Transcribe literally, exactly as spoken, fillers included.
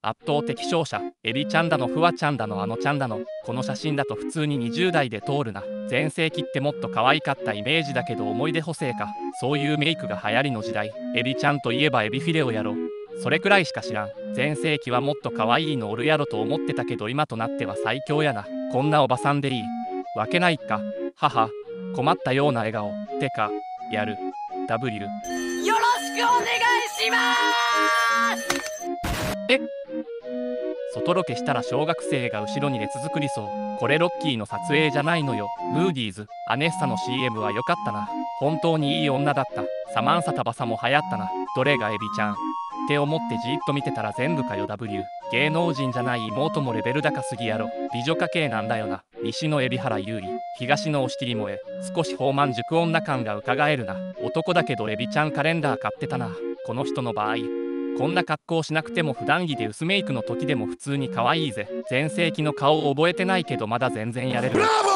圧倒的勝者。エビちゃんだのフワちゃんだのあのちゃんだの、この写真だと普通ににじゅう代で通るな。全盛期ってもっと可愛かったイメージだけど思い出補正か。そういうメイクが流行りの時代。エビちゃんといえばエビフィレオやろ。それくらいしか知らん。全盛期はもっと可愛いのおるやろと思ってたけど今となっては最強やな。こんなおばさんでいいわけないか。母困ったような笑顔。てかやる W よろしくお願いします。 え外ロケしたら小学生が後ろに列作りそう。これロッキーの撮影じゃないのよ。ムーディーズアネッサの シーエム は良かったな。本当にいい女だった。サマンサタバサも流行ったな。どれがエビちゃんって思ってじっと見てたら全部かよ。 W 芸能人じゃない妹もレベル高すぎやろ。美女家系なんだよな。西の海老原優里、東の押切萌え、少し放満熟女感がうかがえるな。男だけどエビちゃんカレンダー買ってたな。この人の場合こんな格好しなくても普段着で薄メイクの時でも普通に可愛いぜ。全盛期の顔覚えてないけどまだ全然やれる。